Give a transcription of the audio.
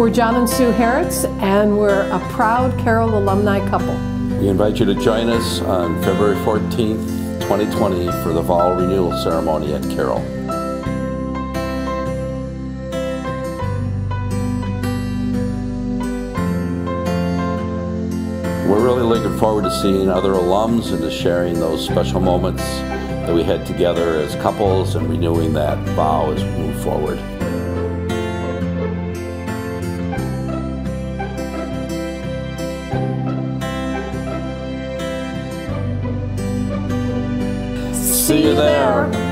We're John and Sue Harretts, and we're a proud Carroll alumni couple. We invite you to join us on February 14th, 2020 for the Vow Renewal ceremony at Carroll. We're really looking forward to seeing other alums and to sharing those special moments that we had together as couples and renewing that vow as we move forward. See you there.